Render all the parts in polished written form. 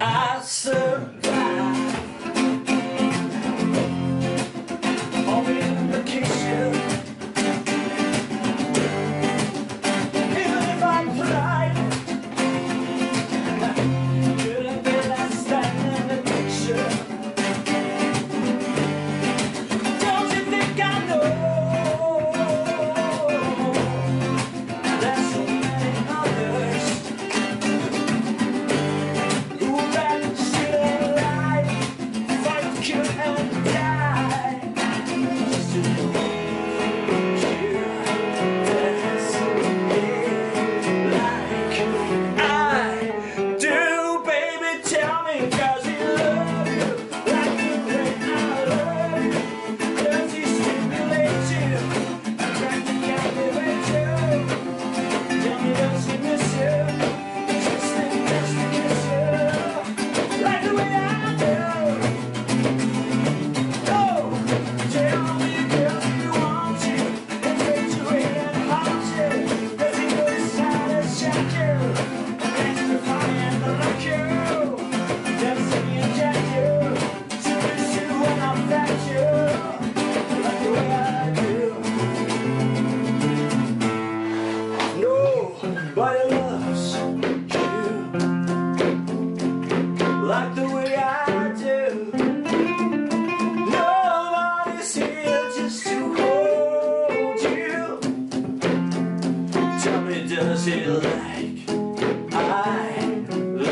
I survive. On vacation, even if I cried, couldn't be last time in the picture. Don't you think I know there's so many others who would rather sit alive, fight, kill, and die just to hold you. That's like I do, baby. Tell me, does he love you like the way I love you? Does he stimulate you and practically activate you? Tell me, does he miss you? Just to kiss you like the way I do? Oh, tell me, does he want you and take you in and haunt you? Does he know how to shake you and electrify and rock you? Does he inject you to miss you when I fetch you like the way I do? Nobody loves you like the way I do. Nobody's here just to hold you. Tell me, does he like I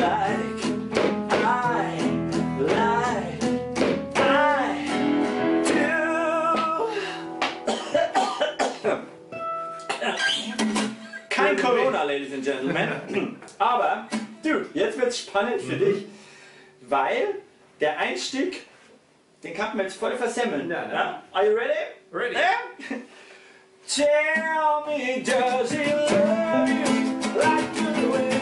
do? Kein Corona, Ladies and Gentlemen. Aber, du, jetzt wird's spannend für dich, weil der Einstieg, den kann man jetzt voll versemmeln. Ja? Are you ready? Ready. Yeah? Tell me, does he love you like the way